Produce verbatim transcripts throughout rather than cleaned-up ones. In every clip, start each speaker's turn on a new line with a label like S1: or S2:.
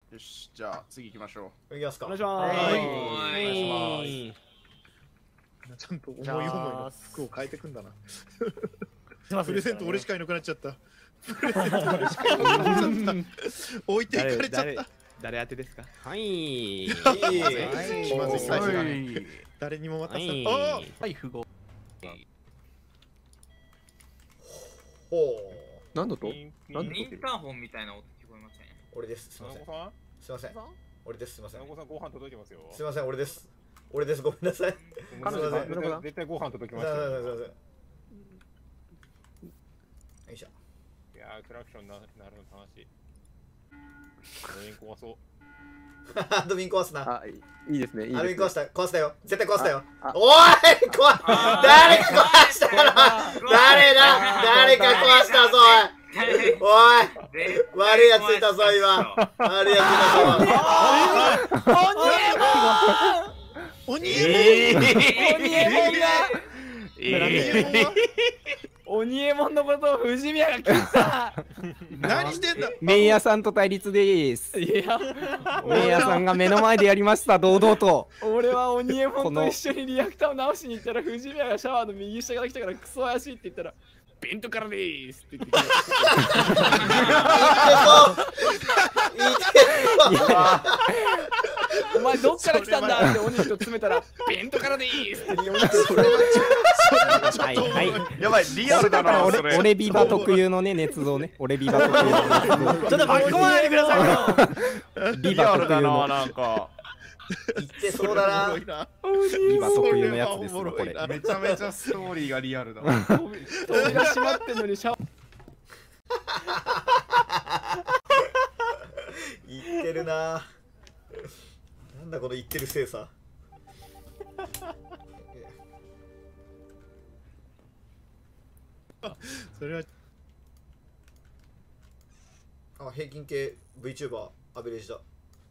S1: よし、じゃあ次行きましょ
S2: う。いきますか。
S3: お願いします。
S1: はい。
S3: お願いし
S4: ます。ちゃんと思い思いの服を変えてくんだな。プレゼント俺しかいなくなっちゃった。プレゼント俺しかいなくなっちゃった。置いていかれちゃった。
S3: 誰当てですか？はい。
S4: 気まずい最初だね。誰にも渡さない。あ
S1: はい、符号。
S2: ほ
S5: う。なんだと？
S6: なんでインターホンみたいな音聞こえません？
S2: 俺です。すみません。すみません。俺です。すみません。
S4: お子さんご飯届いてますよ。
S2: すみません。俺です。俺です。ごめんなさい。
S4: 彼女さん絶対ご飯届きますよ。
S2: よいしょ。
S4: いやークラクションななるの楽しい。ドビン壊そう。
S2: ドビン壊すな。
S5: あ、いいですね。いいですね。
S2: ドビン壊した、壊したよ。絶対壊したよ。おい、壊、誰か壊したの？誰だ？誰か壊したぞ。おい、悪いやついたぞ今。悪いやついたぞ。
S4: 鬼エモン。鬼エモン。
S3: 鬼エモンが。鬼エモンのことを藤宮が聞いた。
S4: 何してんだ。
S5: 麺屋さんと対立です。
S3: いや、
S5: 麺屋さんが目の前でやりました。堂々と。
S3: 俺は鬼エモンと一緒にリアクターを直しに行ったら藤宮がシャワーの右下から来たからクソ怪しいって言ったらペントからでーすって言ってきた。お前どっから来たんだって鬼と詰めたらペントからでーすって言って
S4: それはちょっと
S5: はいはい。
S1: やばい、リアルだな。
S5: 俺俺ビバ特有のね捏造ね。俺ビバ特有の捏造。
S3: ちょっと巻き込まないでくださいよ。
S5: ビバ特有の
S1: なんか。
S2: 言ってそうだな。
S5: ビバ特有のやつですよこれ。
S1: めちゃめちゃストーリーがリアルだ。
S3: 扉が閉まってんのにシャワー。
S2: 言ってるな。なんだこの言ってる精査。
S4: それは
S2: あ、平均系 VTuber アベレージだ。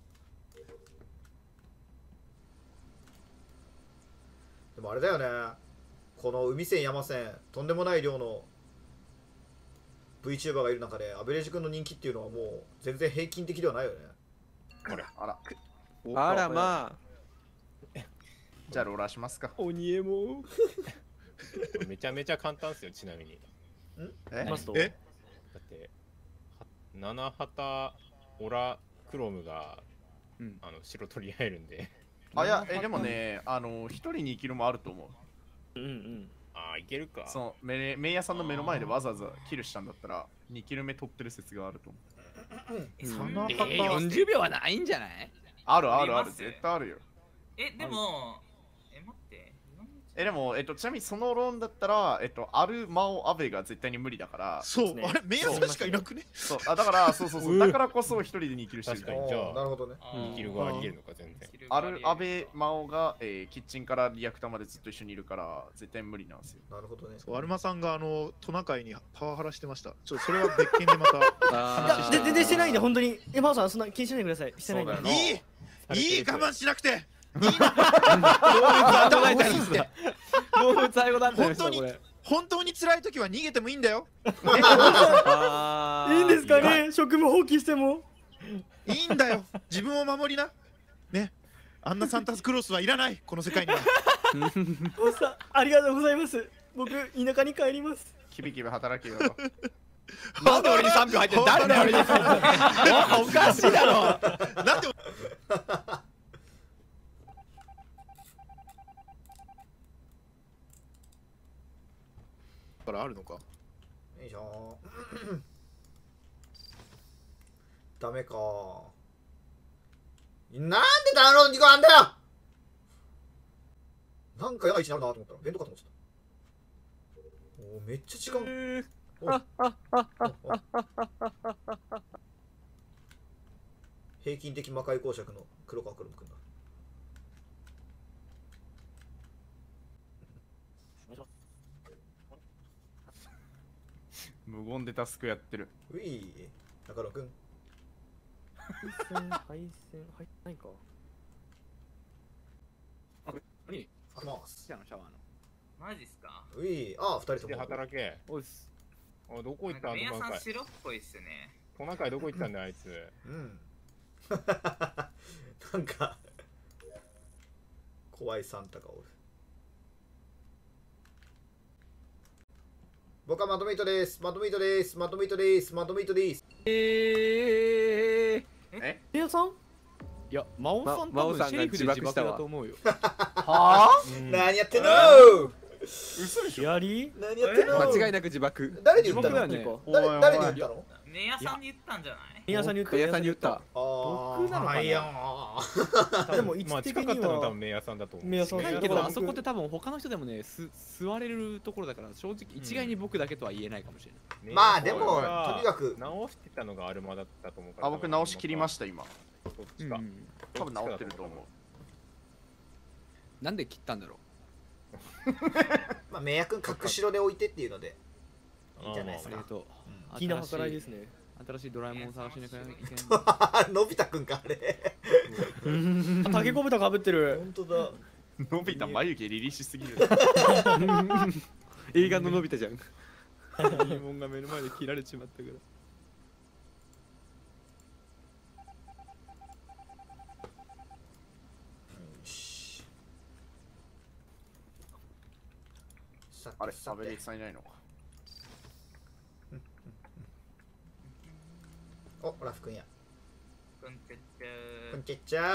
S2: でもあれだよね、この海線山線とんでもない量の VTuber がいる中でアベレージ君の人気っていうのはもう全然平均的ではないよね。
S1: あら、あら。
S5: あらまあ。
S1: じゃあローラーしますか。
S3: 鬼エモン。
S4: めちゃめちゃ簡単ですよ。ちなみに。
S1: え？
S3: マスト。
S4: え？だって七旗オラクロムがあの白取り合えるんで。
S1: あ、いや、え、でもね、あの、一人に生きるもあると思う。
S3: うんうん。
S4: ああ、いけるか。
S1: その、め、麺屋さんの目の前でわざわざキルしたんだったら、にキル目取ってる説があると思う。
S3: そのよんじゅうびょうはないんじゃない？
S1: あるあるある、絶対あるよ。
S6: え、でも、え、待って。
S1: え、でも、えっと、ちなみにその論だったら、えっと、アルマオアベが絶対に無理だから、
S4: そう、あれ、麺屋さんしかいなくね。
S1: そう、あ、だから、そうそうそう、だからこそ一人でにキルしてる。
S4: 確かに、じゃあ、
S2: なるほどね。
S4: にキルがありえるのか、全然。
S1: アルアベマオが、えー、キッチンからリアクターまでずっと一緒にいるから、絶対無理なんですよ。
S2: なるほどね。
S4: アルマさんが、あの、トナカイにパワハラしてました。ちょっとそれは別件でまた
S3: 話して。全然してないんで、本当に。え、マオさん、そんな気にしないでください。してないんで。
S4: いいいい我慢しなくて
S3: 動物愛護団体の人これ。
S4: 本当に辛い時は逃げてもいいんだよ。
S3: いいんですかね、職務放棄しても。
S4: いいんだよ、自分を守りな。ね、あんなサンタクロースはいらない、この世界には。
S3: おっさん、ありがとうございます。僕、田舎に帰ります。
S1: キビキビ働けよ。
S3: なんで俺にさんびょう入ってんだ。誰だよ俺にさんびょう。おかしいだろ。
S4: なんでからあるのか。
S2: よいしょ。ダメか。なんでダウンロードにこあんだよ。なんか嫌な位置になるなと思ったら弁当かと思ってた。おお、めっちゃ時間。平均的魔界公爵の黒川くるむくんだ。
S1: 無言でタスクやってる。
S2: うい、中野くん。
S3: 配線、配線、入ってないか。あ、何？
S2: あります。
S3: シャワーの。
S6: マジっすか？
S2: うい、ああ、二人と
S4: で
S2: も。
S4: 働け。
S3: おいっす。
S4: あ、どこ行ったんだ。
S6: 皆さん白っぽいっすね。
S4: トナカイどこ行ったんだあいつ。
S2: うん。 なんか怖いサンタがおる。僕はマドミートです。マドミートです。マドミートです。マドミートです。
S3: えー、
S1: え
S3: レアさん？いや、魔王さん多分シェリフで自爆だと思うよ。
S1: はぁ？
S2: 何やってんの？
S1: 嘘でしょ。
S3: 左？
S2: 何やってんの？
S5: 間違いなく自爆。
S2: 誰に言ったの？
S3: 自爆
S2: 誰誰に言ったの？
S6: メヤさんに言ったんじゃない？
S3: メヤさんに言った。
S5: メヤさんに言った。
S2: あー
S3: 僕なのかな
S2: はいよー。
S3: でも位置的には
S7: 近かったのは多分メイヤーさんだと思う。
S3: メイヤーさん
S7: メイヤー
S3: だけど
S7: さん
S3: あそこって多分他の人でもねす座れるところだから正直一概に僕だけとは言えないかもしれない。
S2: まあでも
S7: メイヤーさんは
S2: とにかく
S7: 直してたのがアルマだったと思うから。
S1: あ、僕直し切りました今。
S7: そっちか。
S1: 多分直ってると思う。
S3: なんで切ったんだろ
S2: まあメイヤ君隠しろで置いてっていうのでいいんじゃないです
S3: う。あり
S2: か
S3: が。とう。
S4: 気の計らいですね。
S3: 新しいドラえもんを探しなきゃいけない。
S2: のび太くんかあれ。
S3: タケコブタかぶってる。
S2: 本当だ。
S1: のび太眉毛リリーしすぎる。
S3: 映画ののび太じゃん。いいもんが目の前で切られちまったから。
S1: あれ、サベリーさんいないのか。
S2: お、ラフくんや。
S6: こんちゃっち
S2: こん
S6: ゃ
S2: ちゃっちゃ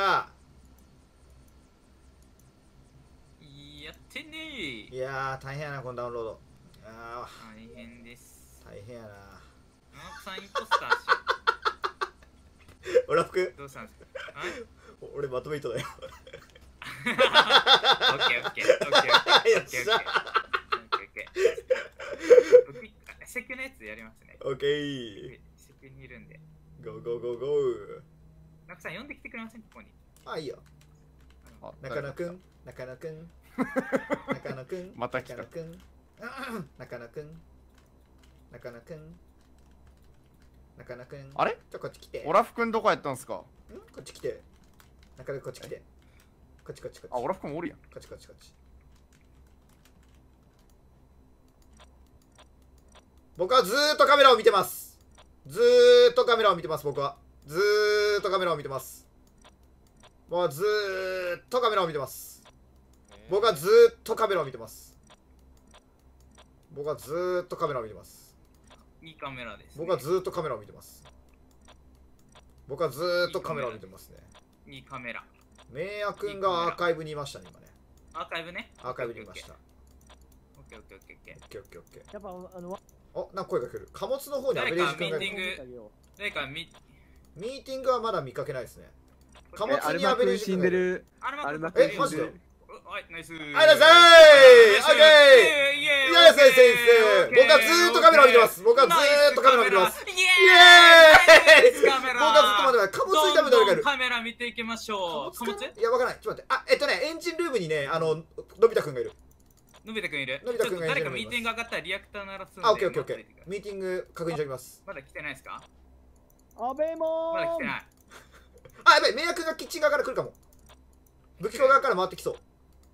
S6: やってね
S2: ー。いやー大変やなこのダウンロード。あ
S6: 大変です。
S2: ー大変やな。
S6: マークさんインポスターし
S2: おラフくん、
S6: どうしたんですか？はい
S2: お俺まとめとだよ。
S6: オッケーオッケーオッケーオッケーオッケーオッケーオッケーオッケー。僕石油のやつやりますね。
S2: オッケー。
S6: 石油にいるんで。
S2: ゴーゴーゴーゴー。
S6: マークさん呼んできてくれませんここに。
S2: あ、いいよ。
S1: あ
S2: 中野くん、中野くん。中野くん。
S1: また来た
S2: 中野くん。中野くん。中野くん。中野くん。
S1: あれ
S2: ちょ、こっち来て。
S1: オラフくんどこやったんすか？
S2: んこっち来て。中野こっち来て。こっちこっちこっち。
S1: あ、オラフくんおるやん。
S2: こっちこっちこっち。僕はずーっとカメラを見てます。ずーっとカメラを見てます、僕は。ずーっとカメラを見てます。もうずーっとカメラを見てます。僕はずーっとカメラを見てます。僕はずーっとカメラを見てます。
S6: いいカメラです、ね。
S2: 僕はずーっとカメラを見てます。僕はずーっとカメラを見てますね。
S6: いいカメラ。
S2: メイヤくんがアーカイブにいましたね、今ね。
S6: アーカイブね。
S2: アーカイブにいました。
S6: オッケーオッケーオッケーオッケー。
S2: オッケーオッケーオッケー。
S8: やっぱあの
S2: お、なんか声が来る。貨物の方にアベレージくんがいる。
S6: 誰かミーティング誰かミ
S2: ミーティングはまだ見かけないですね。貨物
S5: アル
S2: にアベレー
S5: マ君死
S2: ジくんがいる。
S5: んでる。
S6: アルマ
S5: アルマ
S6: 君
S2: えマジで
S5: 君死んでる。
S6: はいナイスー。
S2: ありがとうございます。オッケー。イエーイ先生。僕はずーっとカメラを見てます。僕はずーっとカメラを見てます。
S6: イ
S2: イエーイ
S6: エーイ。カメラ。
S2: 僕はずっと待って、貨物にダメ誰かいる。
S6: カメラ見ていきましょう。貨物？
S2: いや、わからない。ちょっと待って。あ、えっとね、エンジンルームにね、あの、のび太くんがいる。
S6: のび太くんいる。
S2: のび太くんがいる
S6: ちょっと誰かミーティング上がったらリアクター鳴らすんで。
S2: あ、オッケーオッケーオッケ
S6: 待っててください
S2: ー。ミーティング確認しておきます。
S6: まだ来てないですか？
S8: アベモー
S6: まだ来てない。
S2: あ、やばい、メイヤ君がキッチン側から来るかも。武器庫側から回ってきそう。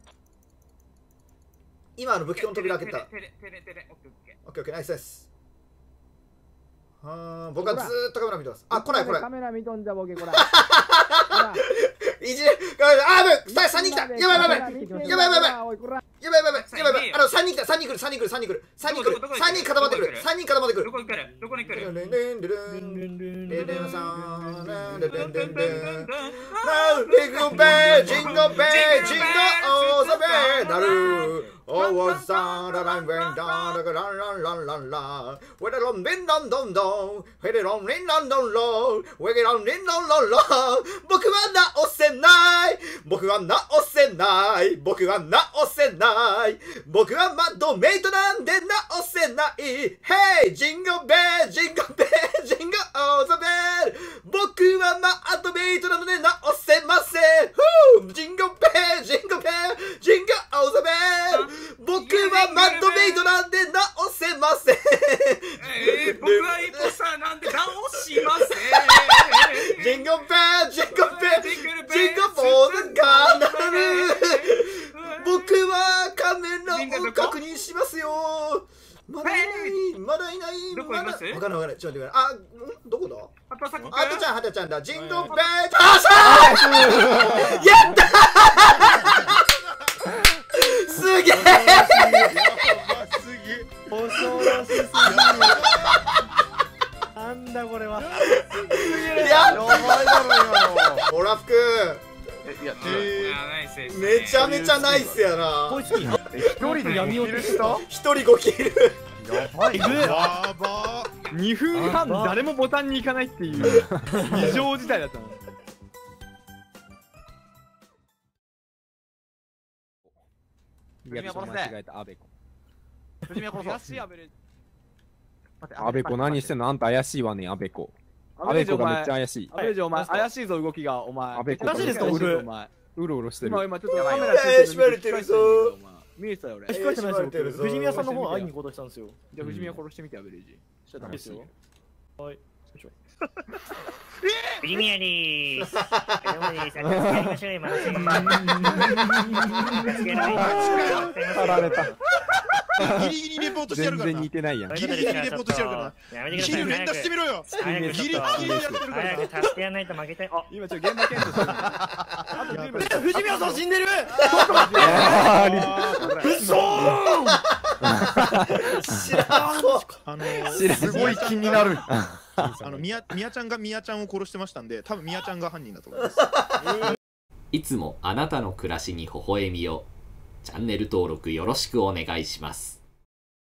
S2: 今、あの武器庫の扉開けた。
S6: テレテレテレオッケーオッケー。
S2: オッケーオッケー、ナイスです。はー、僕はずーっとカメラ見てます。あ、来ない来ない
S8: カ。メラ見とんじゃボケこらほら
S2: いじれ、あ、やばい、さんにん来た。やばいやばいやばい。やばいやばいやばい。
S8: おいこら
S2: やばいやばいやばいやばい。あの、さんにん来た、さんにん来る、さんにん来る、さんにん来る、さんにん来る、さんにん固まってくる、さんにん固まってくる。
S6: どこに来る？どこに来る？
S2: ルンルンルンルンルンルンルンさんルンルンルンルンルンルンジングルベージングルベージングルオーザベーなるおーさラランベンダーラランランランランランウェレロンリンランドンドンウェレロンリンランドンロンウェレロンリンランロンロン僕は直せない僕は直せない僕は直せない僕はマッドメイトなんで直せないヘイジングルベージングルベージングルオーザベー僕はマッドメイトなので直せませんフージングルベージングルベージングルオーザベー僕はマッドメイトなんで直せません
S6: えー、僕はインポスターなんで直しません
S2: ジングルベージングルベージングルボールが鳴る僕はカメラを確認しますよまだいないまだいない
S6: どこいます
S2: わかんないわかんないちょっと待ってくださいあんどこだ
S6: あ畑作
S2: あとちゃん、はたちゃんだ。ジンドンペイトーシャーやったーすげえ
S4: 恐ろしすぎる。なんだこれは。
S2: やっ
S1: やばいだろ今
S2: オラフ君
S1: の。いや、
S2: めちゃめちゃナイスやな。
S1: 一人で闇落ちした
S2: 一人ごキル。
S1: やばいな。
S4: やば
S3: にふんはん誰もボタンに行かないっていう異常事態だったの。
S5: リアクション間違えた、アベコ。
S1: 藤宮殺そう。
S3: 怪しいアベレージ。
S5: アベコ何してんの？あんた怪しいわね、アベコ。アベコがめっちゃ怪しい。
S3: アベレージお前怪しいぞ動きがお前。
S5: アベコ
S3: 怪しいですか俺。お前。
S5: うろうろしてる。
S3: 今今ちょっとカメラ
S2: 怪しまれてるぞ。
S3: 見えてたよ俺。
S2: 怪しまれてるぞ。
S4: 藤宮さんの方会いに行こうとしたんですよ。
S3: じゃあ藤宮殺してみてアベレージ。しちゃダメですよ。はい。
S9: 藤宮でーす。どうもです。やりましょうよ、まだ。
S5: やられた。
S4: ギリギリレポートしてやるからな。
S5: 全然似てないやん。
S4: ギリギリレポートしてやるからな。
S9: やめてください。
S4: キル連打してみろよ。
S9: 早く
S4: ギリギリやってるから
S9: 早く助けやらないと負けたい。あ、
S3: 今ちょっと現場検証してる。あとゲームで
S4: 藤宮さん死んでる。
S2: 嘘知らんぞ。
S4: あの
S1: すごい気になる。
S4: あのみやみやちゃんがみやちゃんを殺してましたんで、多分みやちゃんが犯人だと思います。
S10: いつもあなたの暮らしに微笑みを。チャンネル登録よろしくお願いします。